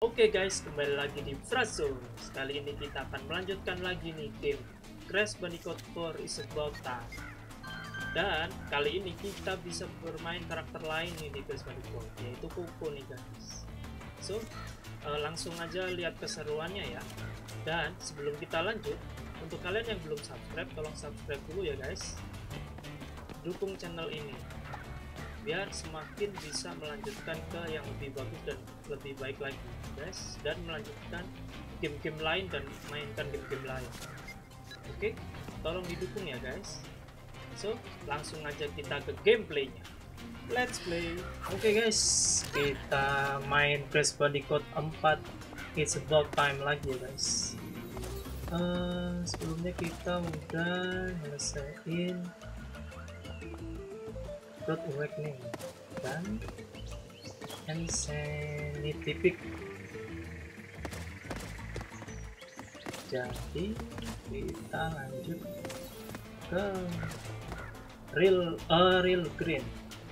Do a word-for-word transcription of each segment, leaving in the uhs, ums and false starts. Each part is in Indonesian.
Oke guys, kembali lagi di Frazo. Kali ini kita akan melanjutkan lagi nih game Crash Bandicoot four is About Time. Dan kali ini kita bisa bermain karakter lain nih di Crash Bandicoot, yaitu Coco nih guys. So, uh, langsung aja lihat keseruannya ya. Dan sebelum kita lanjut, untuk kalian yang belum subscribe, tolong subscribe dulu ya guys. Dukung channel ini biar semakin bisa melanjutkan ke yang lebih bagus dan lebih baik lagi guys, dan melanjutkan game-game lain dan mainkan game-game lain. Oke, tolong didukung ya guys. So langsung aja kita ke gameplaynya, let's play. Oke guys, kita main Crash Bandicoot four It's About Time lagi ya guys. Uh, sebelumnya kita udah nyelesain Road Awakening dan Insanity Peak. Jadi kita lanjut ke Real uh, Real Green.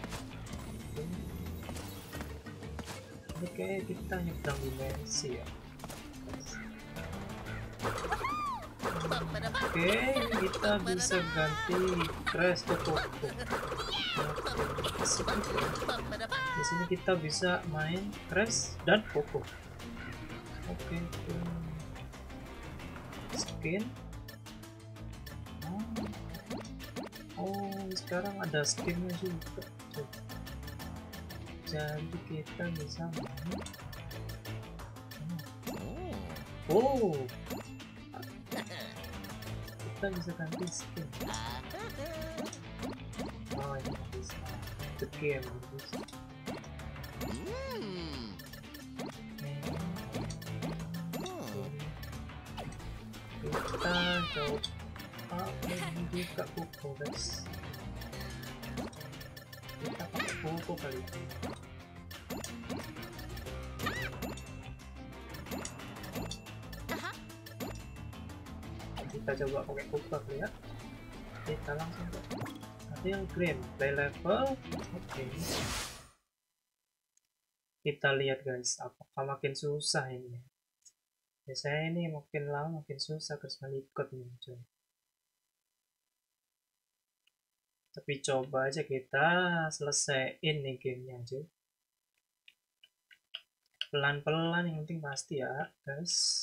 Oke, kita nyebrang dimensi ya. Oke, kita bisa ganti Crash ke Coco. Di sini kita bisa main Crash dan Coco. Oke, skin. Oh, oh sekarang ada skinnya juga. Jadi kita bisa main. Oh, kita bisa ganti skin. Oh, ini bisa the game bisa. Kita coba lagi buka Coco guys. Kita pakai Coco kali ini. Kita coba pakai Coco ya. Kita langsung ke yang green play level. Oke, kita lihat guys, apakah makin susah ini. Biasanya ini makin lama makin susah Crash Bandicoot nih coy. Tapi coba aja kita selesaiin nih gamenya aja, pelan-pelan, yang penting pasti ya guys.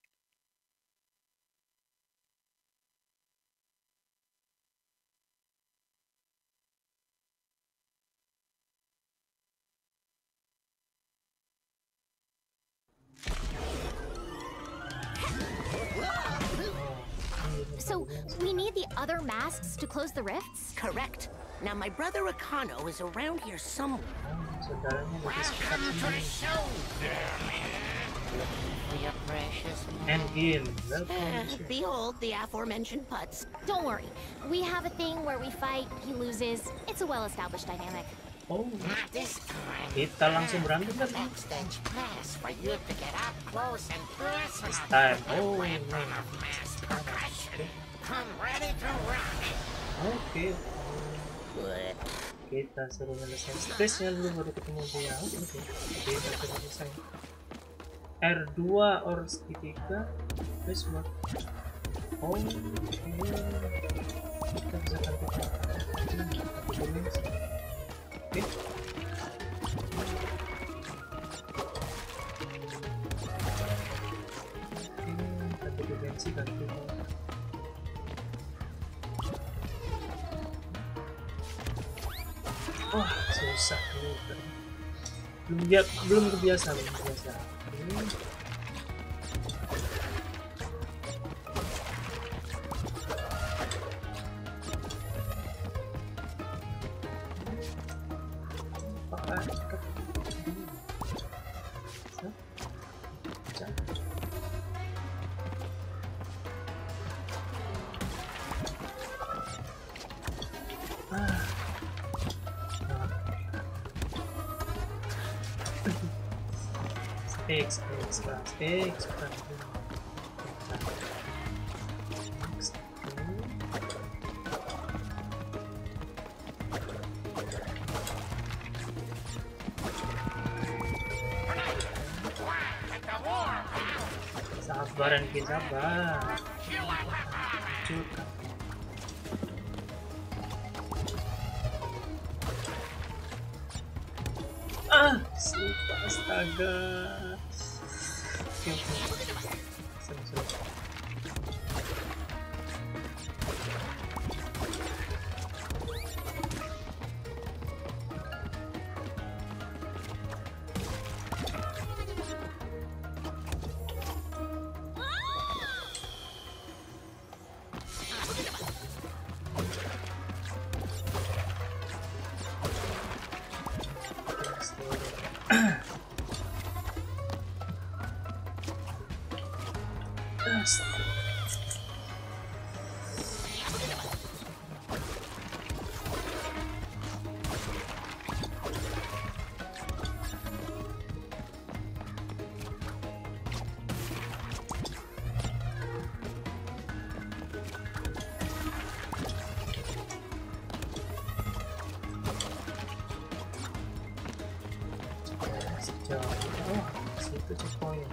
So, we need the other masks to close the rifts? Correct. Now, my brother Akano is around here somewhere. Welcome to the show, For your precious And in Uh, behold the aforementioned putts. Don't worry. We have a thing where we fight, he loses. It's a well-established dynamic. Oh, Not this time. kita langsung berantem kan? Backstage pass for you to get up close and personal. This time, oh Weapon no. of mass progression. Come ready to rock. Oke, kita suruh nyelesain stresnya dulu baru ketemu dia. Oke, kita suruh selesai. R dua or segitiga, terus buat. Oh, ini kita bisa ganti dimensi. Oke. Ini ganti dimensi, ganti. Wah, susah juga. Belum biar, belum kebiasa, belum kebiasa. Hmm. Apakah dekat? Hah? Jangan. Ah. X, X, X, X, Kobaran kita bah hancurkan. Ah, lupa, astaga. Oke, oke. Seru, seru. Oh, situ checkpoint.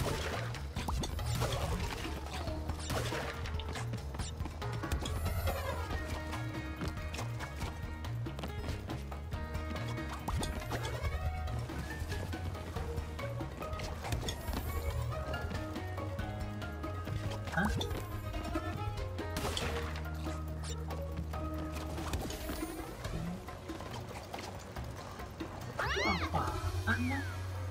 Hah? Apaan ya?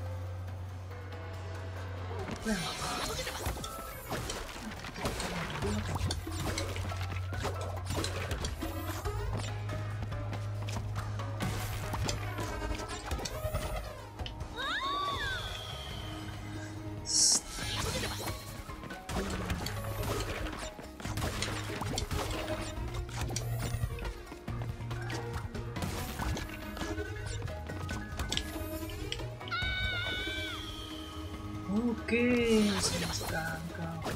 Oke, sekarang kau.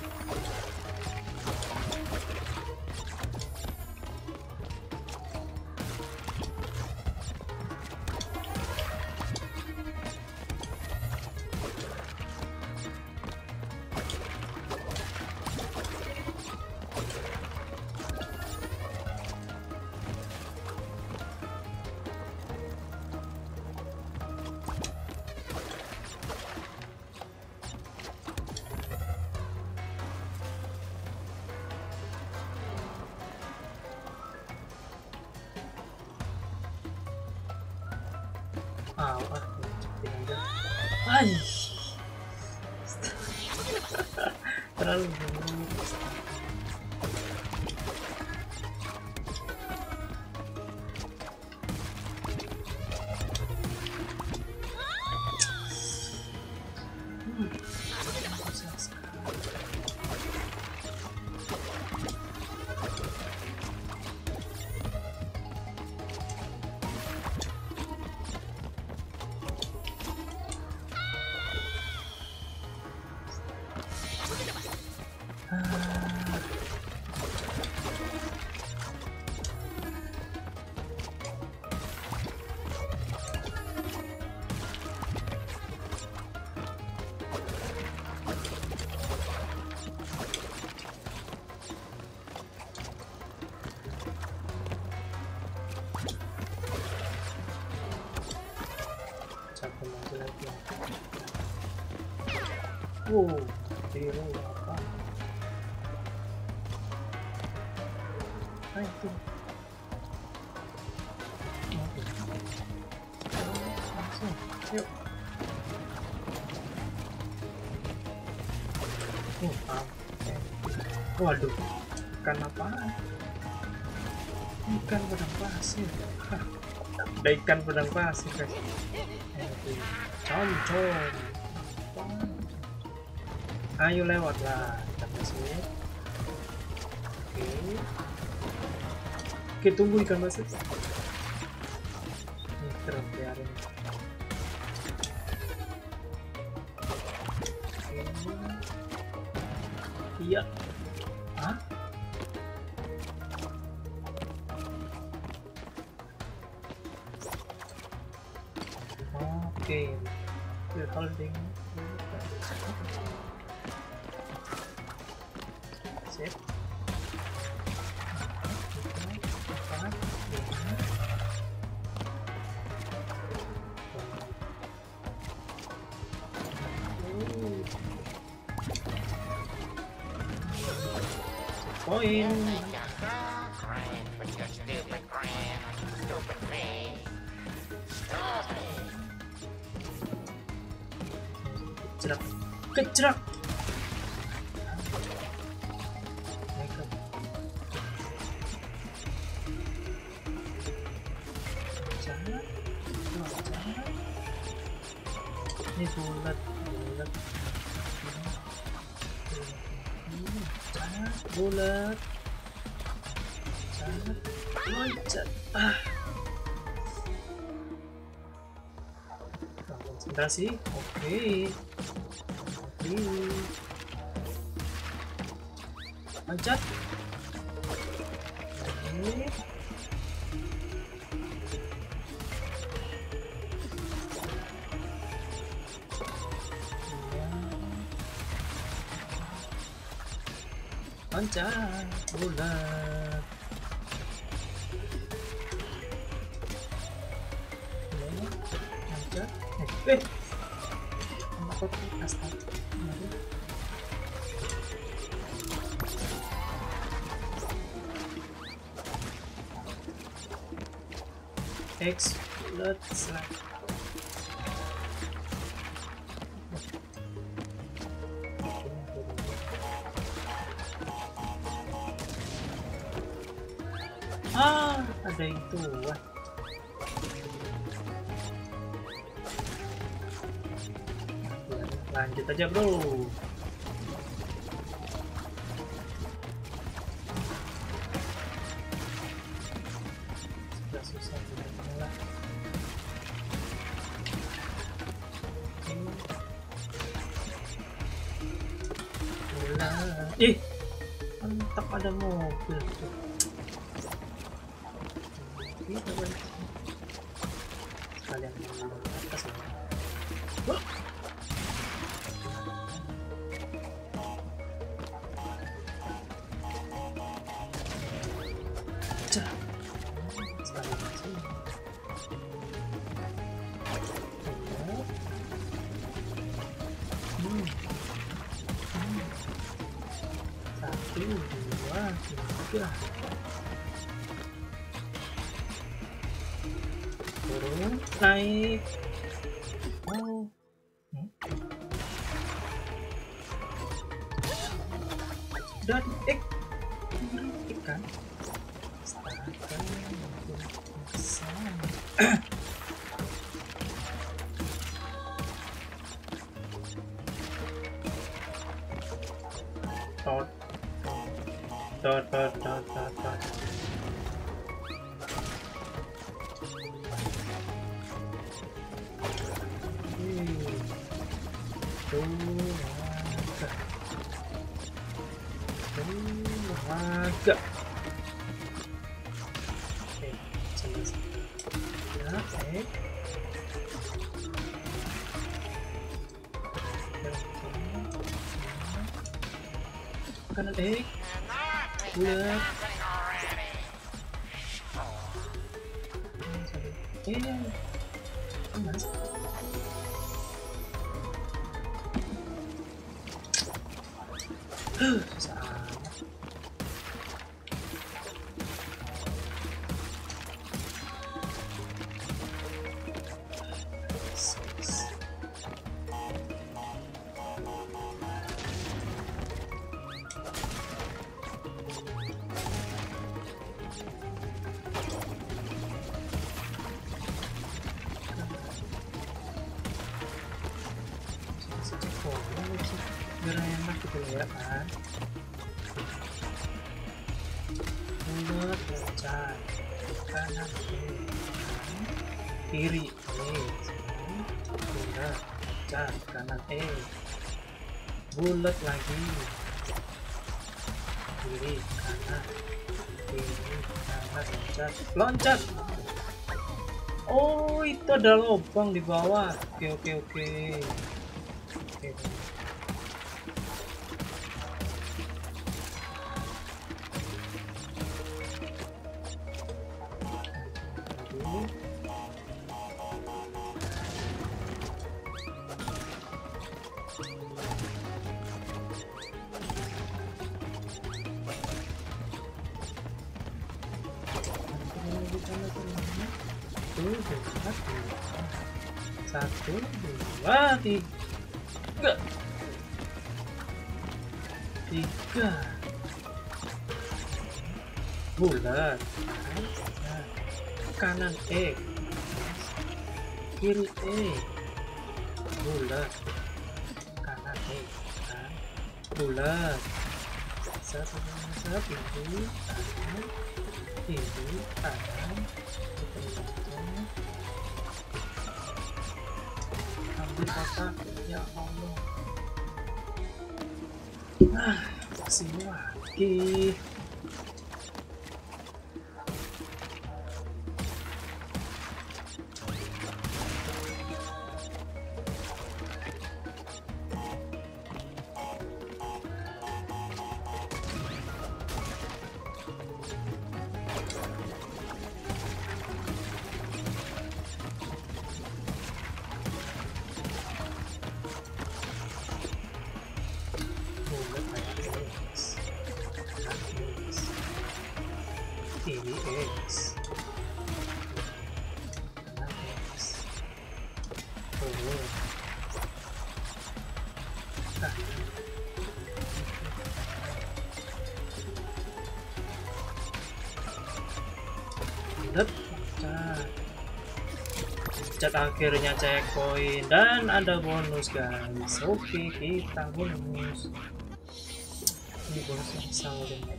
Ah, ah, cepetin aja. Ay, terlalu buruk. Hmm. Satu lagi lagi. Wow, biru apa? Ah, itu. Langsung, yuk. Oh, ah. Waduh, ikan apaan? Ikan pedang pasir. Hah, ada ikan pedang pasir, guys. Concong. Ayo lewat lah, kita sini. Oke. Oke, tunggu ikan pasir. Ini keren, biarin. Iya. Hah? Oke. We're holding. sip. Empat, lima. Poin. Grand with your stupid grand, stupid face. Kecrak, kecrak. Ini bulat, bulat, bulat, loncat. Ah, konsentrasi. Oke, oke, loncat. Oke. Loncat, bulat. Loncat. Eh, eh. Apa tuh astaga? X, let's ah, ada itu. Wah. Lanjut aja, bro. Sudah susah sebenarnya. Ih, mantap, ada mobil tuh. Kita balik sekalian ke atas ya. Wah. Cah. Sekalian ke sini. Hmm. Hmm. Satu, dua, tiga. Turun, naik. Oh. Hmm. Dan eh ikan. Astaga, besar. Tot, tot, tot, tot, tot, tot. Agak. Oke, selesai. Ya, oke. Kanan eh. Bulat. Eh. Mas. Susah. Biar enak gitu ya kan. Bulat, loncat kanan kiri eh bulat, loncat kanan eh bulat lagi kiri kanan kiri kanan loncat loncat. Oh, itu ada lubang di bawah. Oke oke oke oke. satu. Satu, dua, tiga, tiga, bulat, kanan E, kiri E, bulat, kanan E, bulat, satu, satu, kanan, kiri, kanan, ambil kotak, ya Allah. Ah, sini lagi. Ini X, X, oh, cat, cat akhirnya checkpoint dan ada bonus guys. Oke, kita bonus. Ini bonus yang sama dengan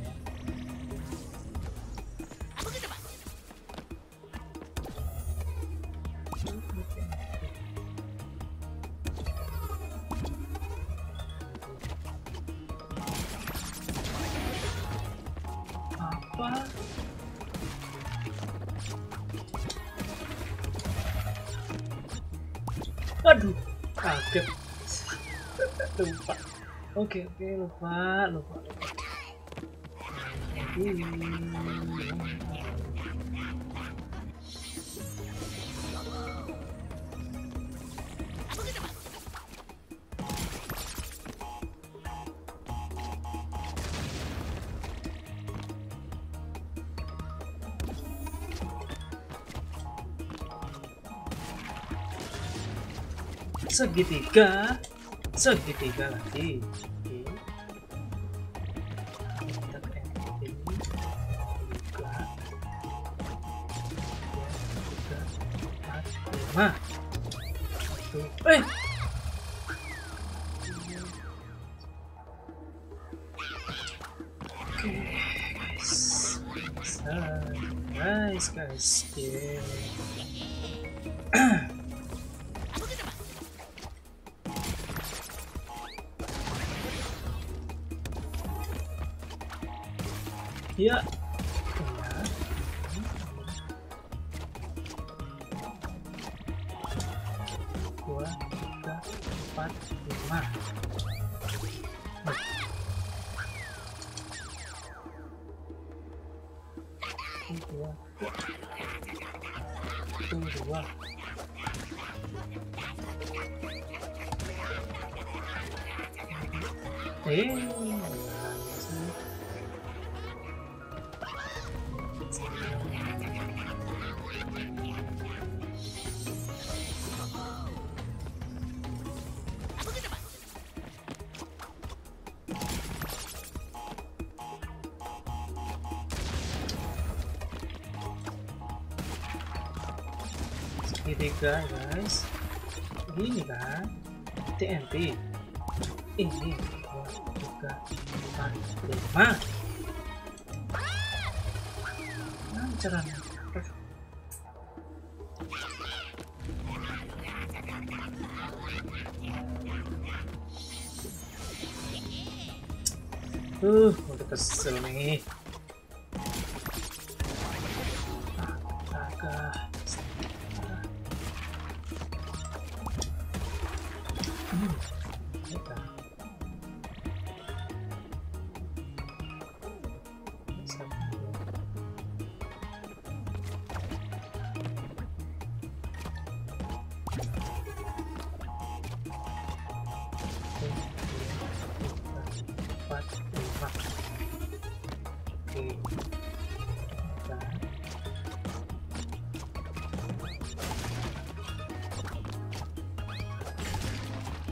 apa? Aduh, kaget. Lupa. Oke, oke, lupa, lupa. Segitiga, segitiga lagi. Oke. Kita ke ini. Tiga, tiga, empat, lima. Satu, eh. Oke, guys. Nice, guys. Yeah. Ya, dua, tiga, empat, lima. Dua, dua. Eh. Segitiga guys, ini kan T N T, ini dua, tiga, empat, lima. Nah, caranya uh, udah kesel nih.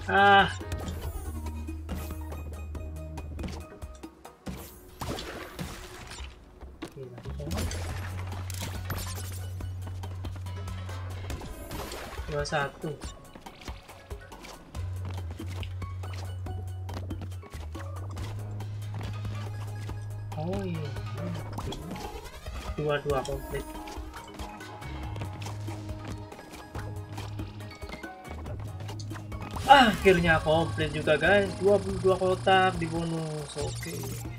Ah. Dua satu. Oh iya, dua dua komplit. Ah, akhirnya komplit juga guys, dua puluh dua kotak di bonus. Oke.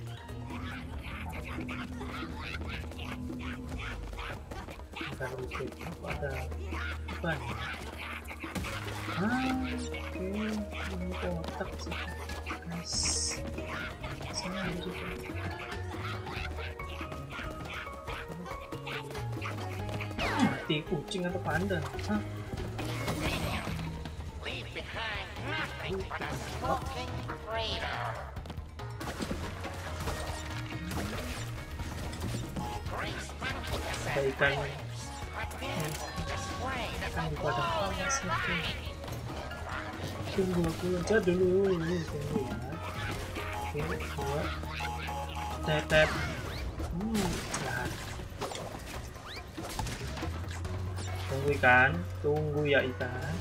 Ada rupiah, ada ban. Ah, oke, ini kotak sih guys. Sana juga. Mati kucing atau panda? Hah? Ada ikan ikan di padang panas itu. Tunggu aku loncat dulu, tunggu ya. Oke, dua tetep. Hmm, nah. Tunggu ikan, tunggu ya ikan.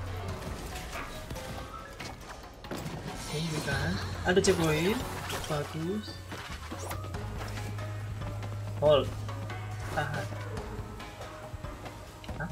Tunggu ikan. Ada checkpoint, bagus. Hold, tahan. Hah?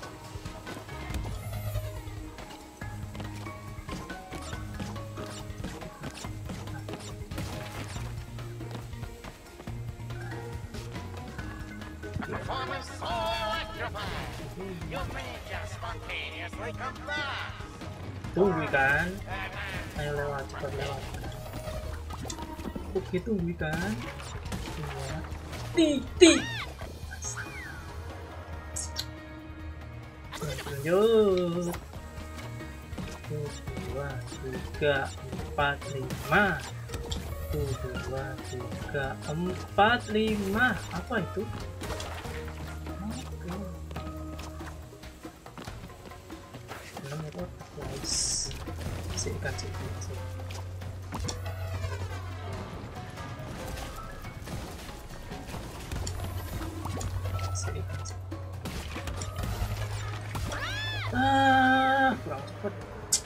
Performance so electrifying. Your ninja spontaneously combust. Tunggu ikan. Ayo lewat, cepat lewat. Oke, tunggu ikan. Dua, titik. Lanjut. Dua, tiga, empat, lima. Dua, tiga, empat, lima. Apa itu? Oke. Enam itu guys. Si ikan, si ikan, si. Si ikan, si. Ah, kurang cepet.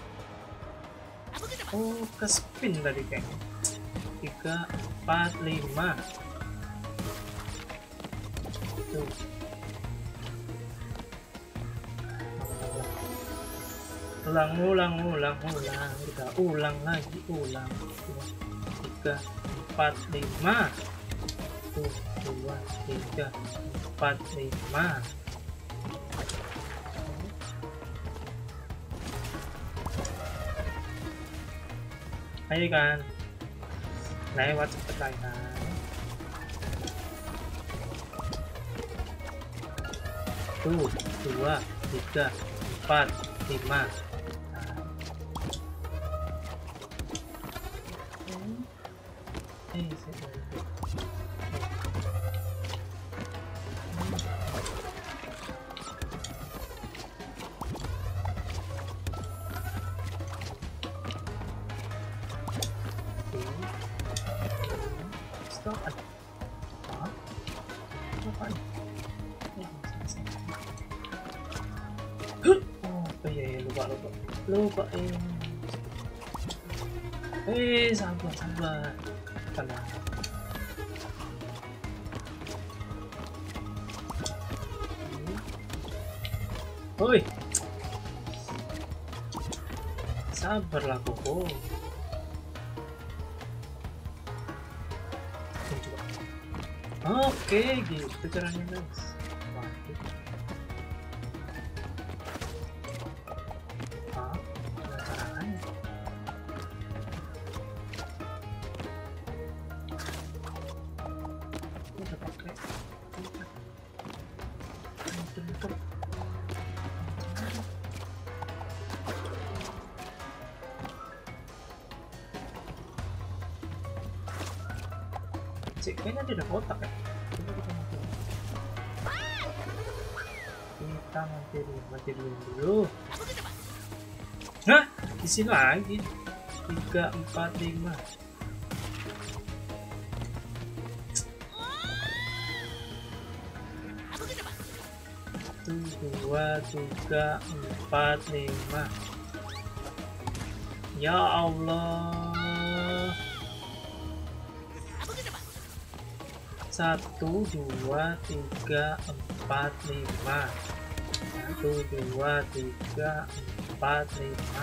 Oh, ke spin tadi kayaknya. Tiga, empat, lima. Tuh. Ulang, ulang, ulang, ulang. Kita ulang lagi, ulang. Tiga, empat, lima. Tuh, dua, tiga, empat, lima. Ayo kan, lewat cepet lah kan. Tuh, dua, tiga, empat, lima. Eh, stop. Hah? Apaan? Oh iya, iya, lupa lupa lupa eh eh sabar sabar tenang. Oi, sabarlah koko. Oke, gitu caranya guys. Waduh. Ah, ada caranya. Ini udah pakai. Bentuk. Cik, kayaknya dia ada kotak ya. Kita mampir, mampir dulu. Nah, isi lagi tiga empat lima. Satu dua tiga empat lima. Ya Allah. Satu dua tiga empat lima. Satu dua tiga empat lima.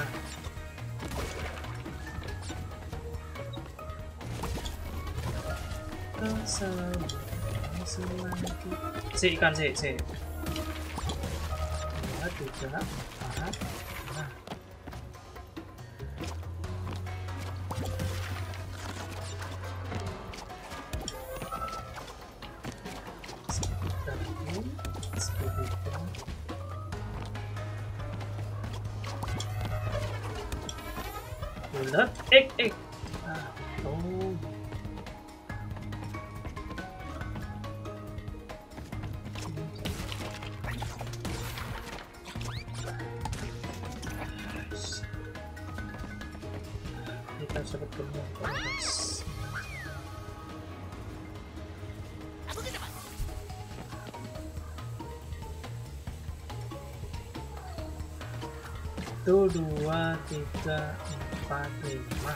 Si ikan si si. Dua tiga empat lima. Bulat ek ek. Ah, oh. Kita dapat banyak guys. Satu dua tiga empat lima.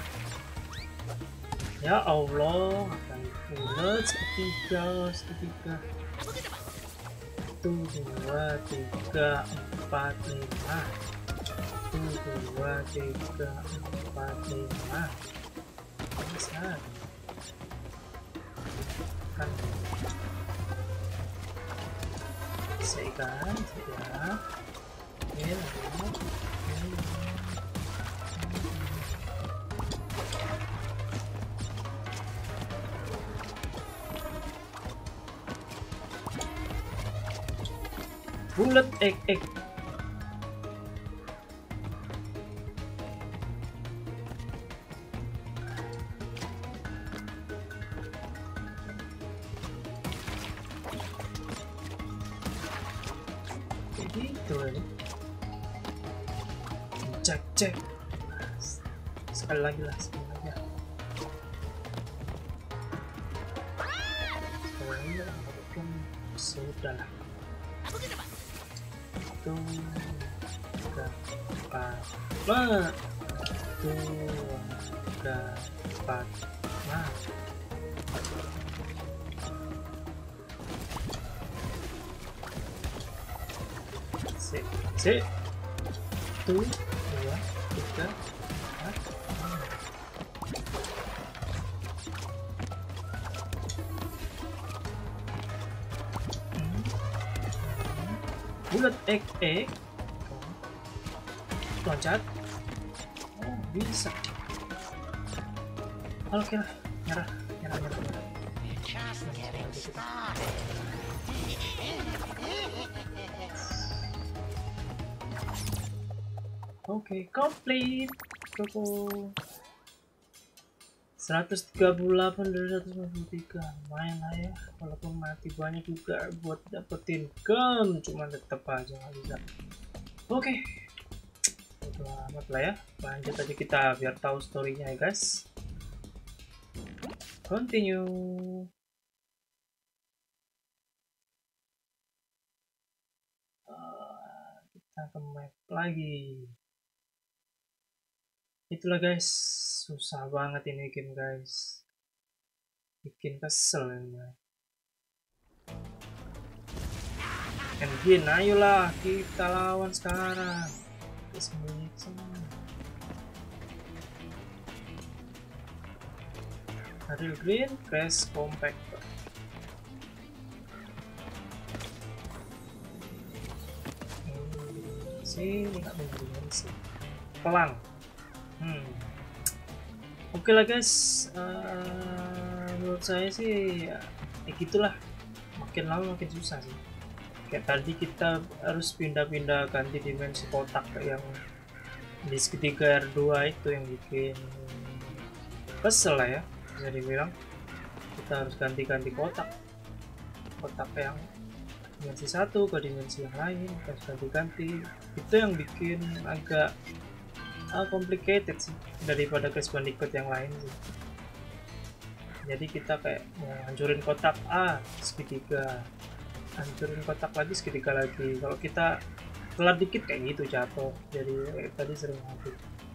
Ya Allah, akan bulat segitiga segitiga. Satu dua tiga empat lima. Satu dua tiga empat lima. Bisa kan? Seikan ya. Ini bulat ek ek. Jadi itu ini. Cek cek. Sekali lagi lah, sekali lagi. Sekali lagi kan sudah lah. Satu, tiga, empat, lima. Satu, tiga, empat, lima. Sik, sik. Satu, dua, tiga, empat, lima. Bulat ek ek. Loncat. Oh bisa. Oke lah, nyerah, nyerah, nyerah, nyerah. Just getting started. Oke, complete. Toko. seratus tiga puluh delapan dari seratus lima puluh tiga. Lumayan lah ya, walaupun mati banyak juga buat dapetin gem, cuma tetap aja nggak bisa. Oke, udah amat lah ya. Lanjut aja kita biar tahu storynya ya guys. Continue. Uh, kita ke map lagi. Itulah guys, susah banget ini game guys, bikin kesel ini. Engine, ayolah kita lawan sekarang. Sembunyi semua. Ariel Green, Crash Compactor. Sini nggak mungkin sih. Pelang. Hmm. Oke lah guys, uh, menurut saya sih ya, ya gitulah, makin lama makin susah sih. Kayak tadi kita harus pindah-pindah ganti dimensi kotak yang di segitiga R dua itu yang bikin kesel lah ya, bisa dibilang. Kita harus ganti-ganti kotak, kotak yang dimensi satu ke dimensi yang lain, harus ganti-ganti. Itu yang bikin agak uh, complicated sih daripada Crash Bandicoot yang lain sih. Jadi kita kayak uh, hancurin kotak A segitiga, hancurin kotak lagi segitiga lagi. Kalau kita telat dikit kayak gitu jatuh. Jadi eh, tadi sering mati.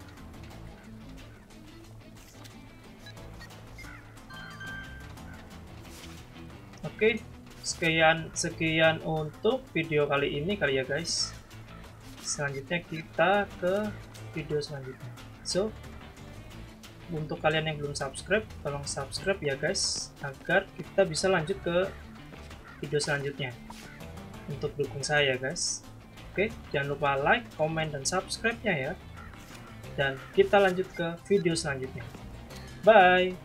Oke, sekian sekian untuk video kali ini kali ya guys. Selanjutnya kita ke video selanjutnya. So, untuk kalian yang belum subscribe, tolong subscribe ya guys, agar kita bisa lanjut ke video selanjutnya. Untuk dukung saya guys. Oke, jangan lupa like, comment, dan subscribe-nya ya. Dan kita lanjut ke video selanjutnya. Bye!